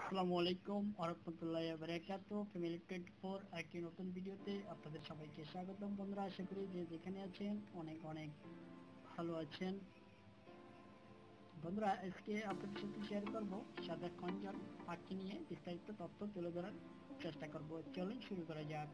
আসসালামু আলাইকুম ওয়া রাহমাতুল্লাহি ওয়া বারাকাতুহু। ফ্যামিলি 24 একটি নতুন ভিডিওতে আপনাদের সবাইকে স্বাগতম। বন্ধুরা, আশা করি যে যেখানে আছেন অনেক অনেক ভালো আছেন। বন্ধুরা, আজকে আপনাদের সাথে শেয়ার করব সাদা খঞ্জন পাখি নিয়ে বিস্তারিত তথ্য তুলে ধরার চেষ্টা করব। চলুন শুরু করা যাক।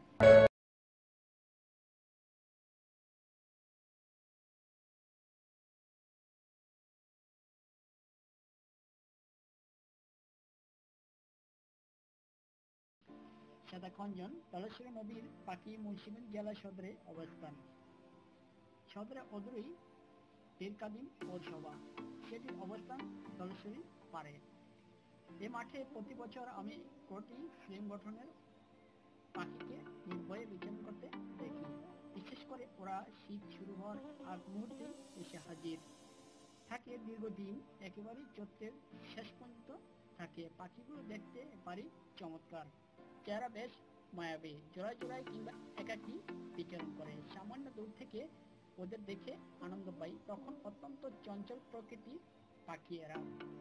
সাদা খঞ্জন ধলেশ্বরী নদীর পাখি মুন্সিগঞ্জ জেলা সদরে অবস্থান। সদরে অদূরেই দীর্ঘদিন পৌরসভা, সেটির অবস্থান ধলেশ্বরী পাড়ে। এ মাঠে প্রতি বছর আমি কোটি ফিল্ম গঠনের পাখিকে নির্ভয়ে বিচরণ করতে দেখি। বিশেষ করে ওরা শীত শুরু হওয়ার আগ মুহূর্তে এসে হাজির থাকে। দীর্ঘদিন একেবারেই চৈত্রের শেষ পর্যন্ত থাকে। পাখিগুলো দেখতে একেবারেই চমৎকার, চেহারা বেশ মায়াবী, জোড়ায় জোড়ায় কিংবা একাকী বিচরণ করে। সামান্য দূর থেকে ওদের দেখে আনন্দ পাই। তখন অত্যন্ত চঞ্চল প্রকৃতির পাখি এরা,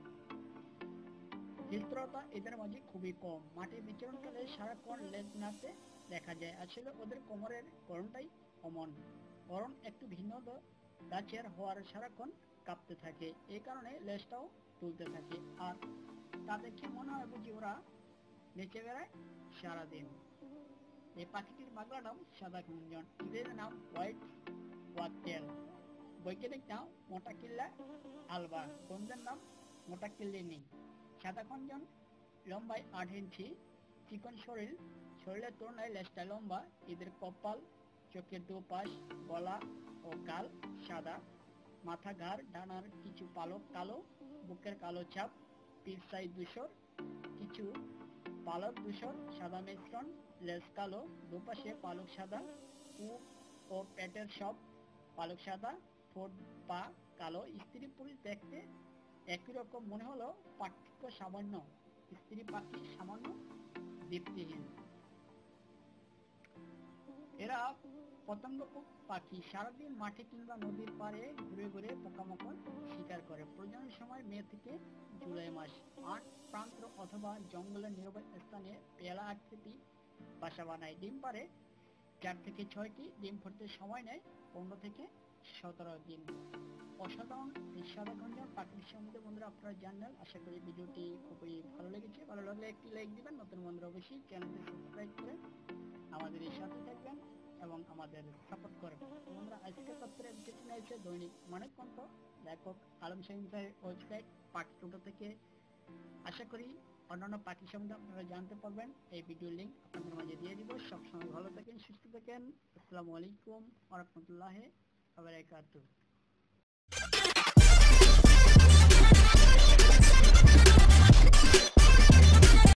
হিংস্রতা এদের মাঝে খুবই কম। মাঠে বিচরণকালে সারাক্ষণ লেজ নাড়তে দেখা যায়। আসলে ওদের কোমরের গড়নটাই অমন। গড়ন একটু ভিন্ন, গাছের হওয়ার সারাক্ষণ কাঁপতে থাকে, এই কারণে লেজটাও তুলতে থাকে। আর তা দেখে মনে হয় বুঝি ওরা নেচে বেড়ায় সারাদিন। এই পাখিটির বাংলা নাম সাদা খঞ্জন, ইংরেজি নাম হোয়াইট ওয়াকটেল, বৈজ্ঞানিক নাম মোটাকিল্লা আলবা, গন্ধের নাম মোটাকিল্লিনি। সাদা খঞ্জন লম্বায় 8 ইঞ্চি, চিকন শরীর, শরীরের তুলনায় লেজটা লম্বা। এদের কপাল, চোখের দুপাশ, গলা ও গাল সাদা, মাথা, ঘাড়, ডানার কিছু পালক কালো, বুকের কালো ছাপ, পিঠ সাইজ ধূসর, কিছু পালক ধূসর সাদা মিশ্রণ, লেজ কালো, দুপাশে পালক সাদা, পুক ও পেটের সব পালক সাদা, ঠোঁট পা কালো। স্ত্রী পুরুষ দেখতে একই রকম মনে হলো পার্থক্য সামান্য। স্ত্রী পাখি সামান্য দীপ্তিহীন। এরা পতঙ্গ পাখি, সারাদিন মাঠে কিংবা নদীর পাড়ে ঘুরে ঘুরে পোকামাকড় শিকার করে। প্রজননের সময় মে থেকে জুলাই মাস। মাঠ প্রান্ত অথবা জঙ্গলের নিরবধ স্থানে পেয়ালা আকৃতি বাসা বানায়। ডিম পারে 4 থেকে 6টি। ডিম ফুটতে সময় নেয় 15 থেকে 17 দিন। অসাধারণ এই সাদা খঞ্জন পাখির সম্বন্ধে বন্ধুরা আপনারা জানলেন। আশা করি ভিডিওটি খুবই ভালো লেগেছে। ভালো লাগলে একটি লাইক দিবেন। নতুন বন্ধুরা অবশ্যই চ্যানেলটি সাবস্ক্রাইব করে আমাদের এই সাথে থাকবেন এবং আমাদের সাপোর্ট করবেন। বন্ধুরা, আজকের তথ্যের এডুকেশন হয়েছে দৈনিক মানবকণ্ঠ, লেখক আলম শাহীন সাহেবের ওয়েবসাইট পাখি টুটো থেকে। আশা করি অন্যান্য পাখি সম্বন্ধে আপনারা জানতে পারবেন। এই ভিডিও লিঙ্ক আপনাদের মাঝে দিয়ে দিব। সবসময় ভালো থাকেন, সুস্থ থাকেন। আসসালামু আলাইকুম ওয়া রাহমাতুল্লাহি ওয়া বারাকাতুহু।